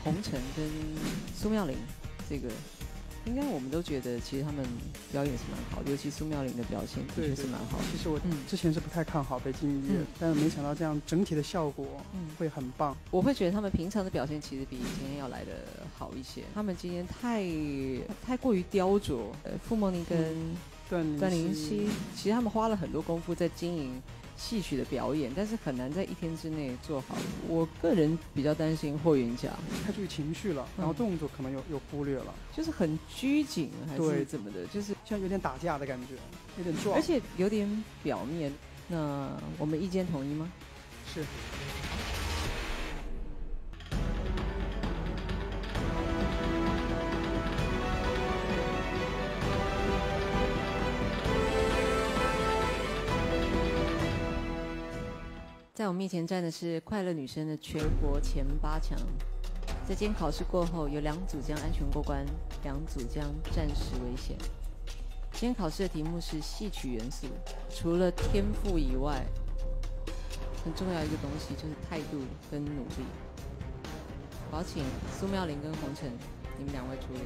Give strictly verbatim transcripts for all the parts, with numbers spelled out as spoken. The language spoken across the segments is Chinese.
洪晨跟苏妙玲，这个应该我们都觉得其实他们表演是蛮好的，尤其苏妙玲的表现的确是蛮好的。 其实我之前是不太看好北京音乐，嗯、但是没想到这样整体的效果会很棒。 我会觉得他们平常的表现其实比今天要来的好一些。他们今天太太过于雕琢，呃，傅梦妮跟段段灵溪，其实他们花了很多功夫在经营戏曲的表演，但是很难在一天之内做好。我个人比较担心霍元甲太注意情绪了，然后动作可能有有忽略了， 就是很拘谨还是怎么的，就是像有点打架的感觉，有点壮， 而且有点表面。那我们意见统一吗？ 是。 在我面前站的是快乐女生的全国前八强。在今天考试过后，有两组将安全过关，两组将暂时危险。今天考试的题目是戏曲元素，除了天赋以外，很重要一个东西就是态度跟努力。我要请苏妙玲跟洪晨，你们两位出列。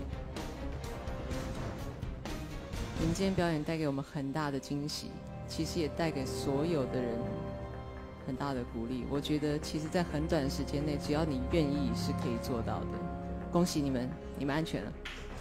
你们今天表演带给我们很大的惊喜，其实也带给所有的人很大的鼓励。我觉得其实在很短的时间内，只要你愿意是可以做到的。恭喜你们，你们安全了。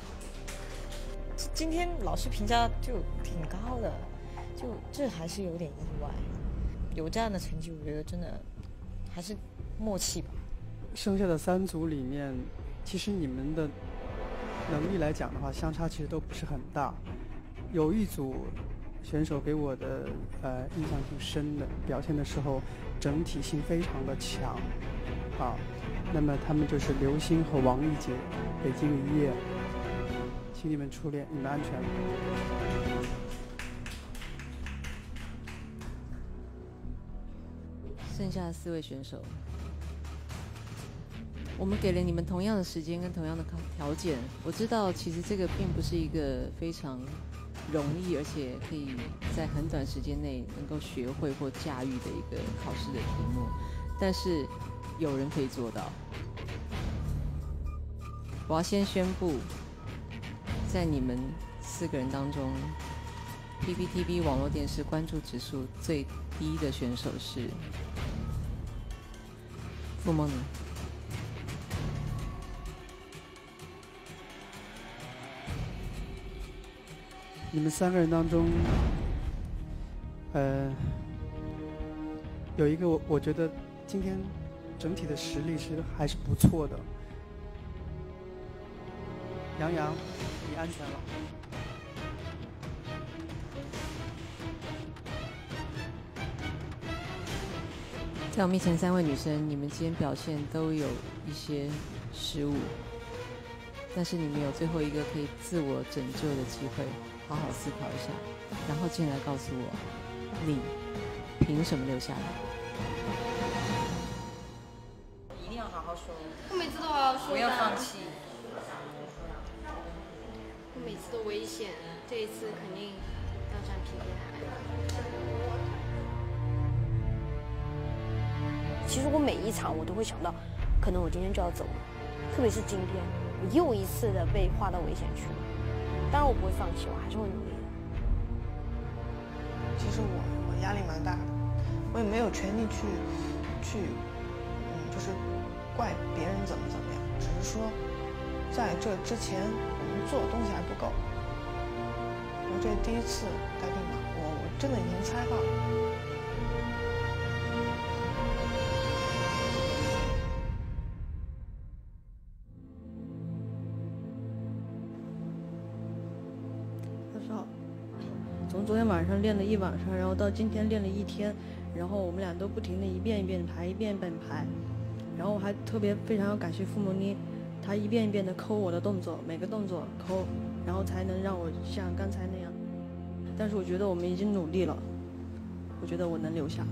今天老师评价就挺高的，就这还是有点意外。有这样的成绩，我觉得真的还是默契吧。 剩下的三组里面，其实你们的能力来讲的话，相差其实都不是很大。有一组选手给我的呃印象挺深的，表现的时候整体性非常的强啊。那么他们就是刘星和王艺杰，北京一夜，请你们出列，你们安全了。 剩下的四位选手，我们给了你们同样的时间跟同样的条件。我知道其实这个并不是一个非常容易，而且可以在很短时间内能够学会或驾驭的一个考试的题目，但是有人可以做到。我要先宣布，在你们四个人当中 ，P P T V 网络电视关注指数最低的选手是傅梦妮。 你们三个人当中，呃，有一个我我觉得今天整体的实力是还是不错的。杨洋，你安全了。 在我面前三位女生，你们今天表现都有一些失误，但是你们有最后一个可以自我拯救的机会。好好思考一下，然后进来告诉我，你凭什么留下来？ 一定要好好说。 我每次都好好说。 不要放弃。 我每次都危险，这一次肯定要站平台。 其实我每一场我都会想到，可能我今天就要走了，特别是今天，我又一次的被划到危险区。当然我不会放弃，我还是会努力的。 其实我我压力蛮大的，我也没有权利去去嗯，就是怪别人怎么怎么样，只是说在这之前我们做的东西还不够。我这第一次带队嘛，我我真的已经猜到了。 从昨天晚上练了一晚上，然后到今天练了一天，然后我们俩都不停的一遍一遍的排，一遍一遍的排，然后我还特别非常要感谢傅梦妮，她一遍一遍的抠我的动作，每个动作抠，然后才能让我像刚才那样。但是我觉得我们已经努力了，我觉得我能留下。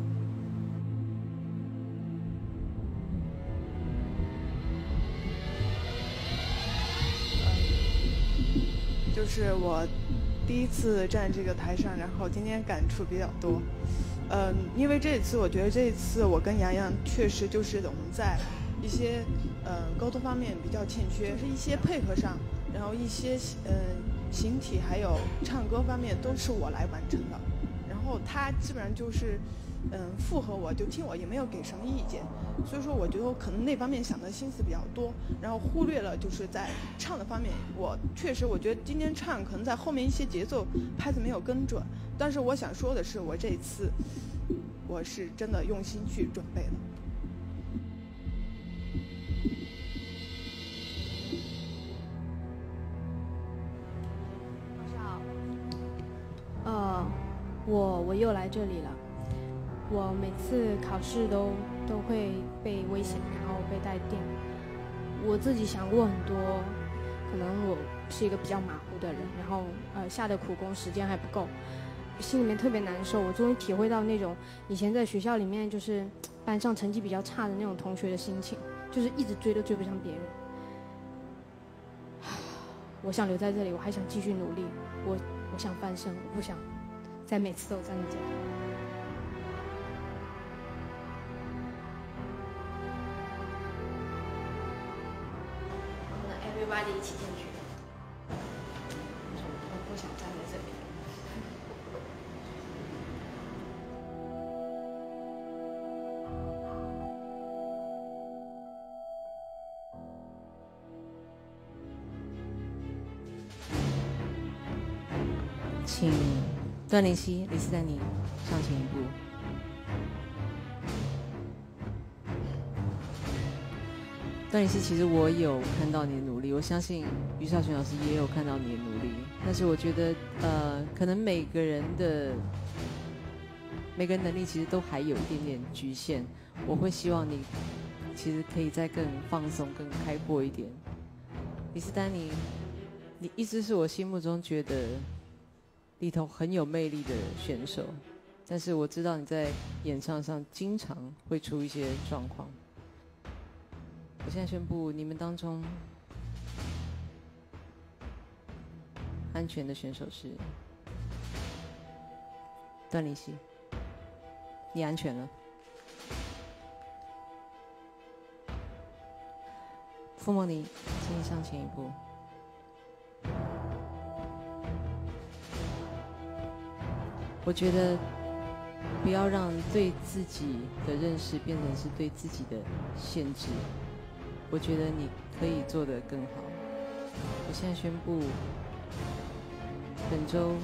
就是我第一次站这个台上，然后今天感触比较多。嗯，因为这次我觉得这次我跟洋洋确实就是我们在一些呃沟通方面比较欠缺，就是一些配合上，然后一些呃形体还有唱歌方面都是我来完成的，然后他基本上就是嗯附和我，就听我，也没有给什么意见，所以说我觉得我可能那方面想的心思比较多，然后忽略了就是在唱的方面，我确实我觉得今天唱可能在后面一些节奏拍子没有跟准，但是我想说的是，我这一次我是真的用心去准备的。 老师好，呃，我我又来这里了。我每次考试都都会被危险，然后被带电。我自己想过很多，可能我是一个比较马虎的人，然后呃下的苦功时间还不够，心里面特别难受。我终于体会到那种以前在学校里面就是班上成绩比较差的那种同学的心情，就是一直追都追不上别人。我想留在这里，我还想继续努力，我我想翻身，我不想再每次都站在这里。 everybody 一起进去。 我不想站在这里。 请段灵溪、李斯丹妮上前一步。段灵溪，其实我有看到你的努力，我相信于少群老师也有看到你的努力。但是我觉得，呃，可能每个人的每个人能力其实都还有一点点局限。我会希望你其实可以再更放松、更开阔一点。李斯丹妮，你一直是我心目中觉得里头很有魅力的选手，但是我知道你在演唱上经常会出一些状况。我现在宣布，你们当中安全的选手是段灵溪，你安全了。傅梦妮，请你上前一步。我觉得不要让对自己的认识变成是对自己的限制。我觉得你可以做得更好。我现在宣布，本周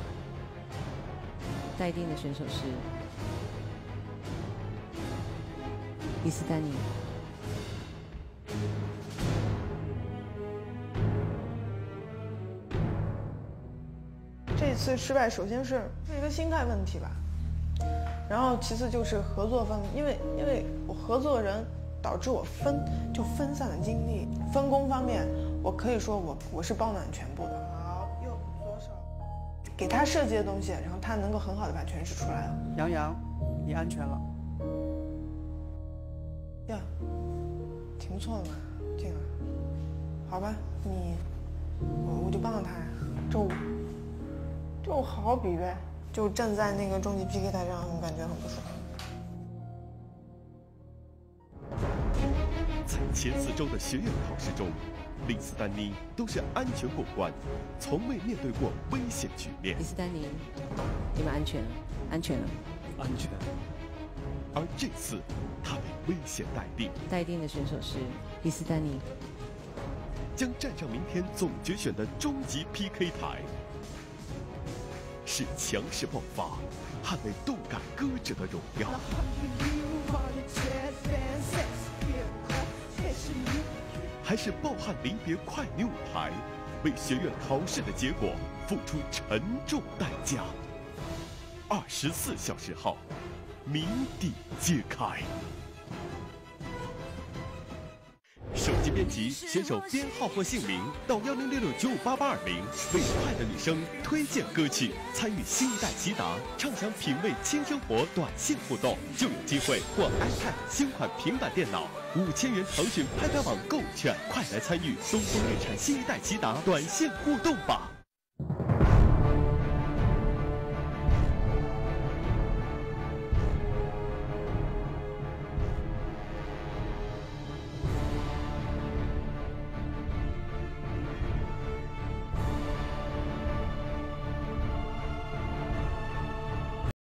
待定的选手是李斯丹妮。 这次失败，首先是是一个心态问题吧，然后其次就是合作方面，因为因为我合作人导致我分就分散了精力，分工方面我可以说我我是包揽全部的。好，右左手给他设计的东西，然后他能够很好的把诠释出来了。 杨洋，你安全了。 呀，挺不错的嘛，这个，好吧，你我我就帮了他呀，周五。就好好比呗，就站在那个终极 P K 台上，我感觉很不爽。 在前四周的学院考试中，李斯丹妮都是安全过关，从未面对过危险局面。 李斯丹妮，你们安全了，安全了， 安全。而这次，他被危险待定。 待定的选手是李斯丹妮， 将站上明天总决选的终极 P K 台。是强势爆发，捍卫动感歌者的荣耀，还是抱憾离别快女舞台，为学院考试的结果付出沉重代价。二十四小时后，谜底揭开。手机编辑选手编号或姓名到幺零六六九五八八二零，为快乐女生推荐歌曲，参与新一代骐达畅享品味轻生活短信互动，就有机会获 iPad 新款平板电脑、五千元腾讯拍拍网购物券，快来参与东风日产新一代骐达短信互动吧！